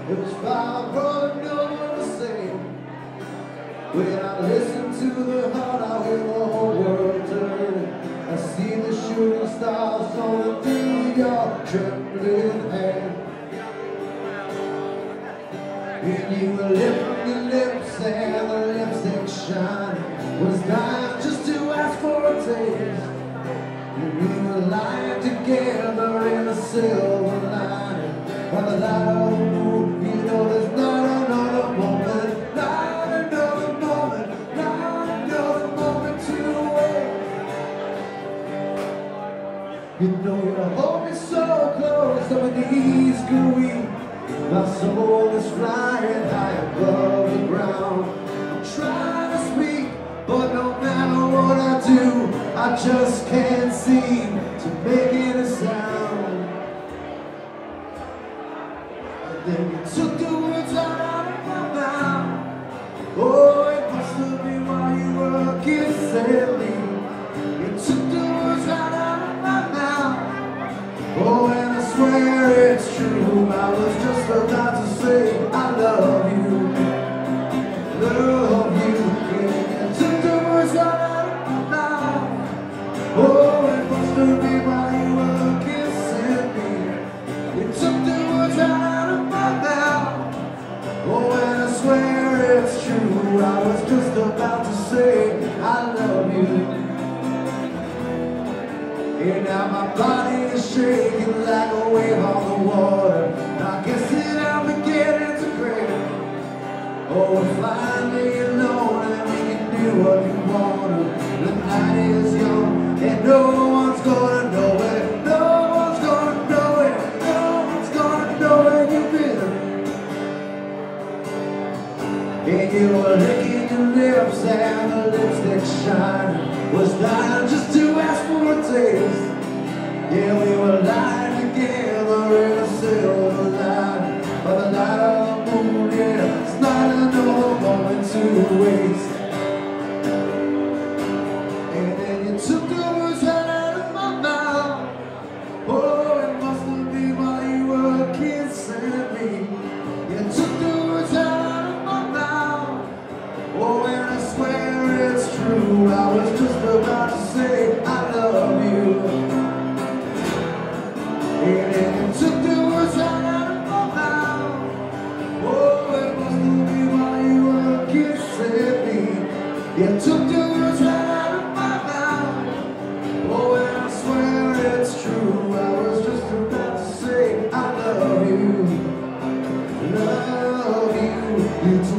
It was far from no one to say. When I listen to the heart, I hear the whole world turn. I see the shooting stars on the thing of your trembling hand. And you were lifting your lips and the lipstick shine was dying just to ask for a taste. And we were lying together in a silver lining by the light of the moon. You know there's not another moment, not another moment, not another moment to wait. You know you hold me so close, so my knees go weak. My soul is flying high above the ground. I'm trying to speak, but no matter what I do, I just can't seem to make any sound. And then you took the words out of my mouth. Oh, it must have been while you were kissing me. You took the words right out of my mouth. Oh, and I swear it's true, I was just about to say I love you, love you. Yeah, you took the words right out of my mouth. Oh, it must have been while you were kissing me. You took the words right out of my mouth. Oh, and I swear it's true, I was just about to say I love you. And now my body is shaking like a wave on the water. I guess that I'm beginning to crave. Oh, we're finally alone and we can do what we want. The night is young and no one's gonna know it. No one's gonna know it. No one's gonna know where you've been. And you were licking your lips and the lipstick shine was dying just to ask for a taste. Yeah, we were lying together in a silver light by the light of the moon. Yeah, it's not another moment to waste. And then you took the words right out of my mouth. Oh, it must have been while you were kissing me. You took the words right out of my mouth. Oh, and I swear it's true, I was just about to say I love you. And then you took the words right out of my mouth. Oh, it must have been while you were kissing me. You took the words right out of my mouth. Oh, and I swear it's true, I was just about to say I love you. Love you. You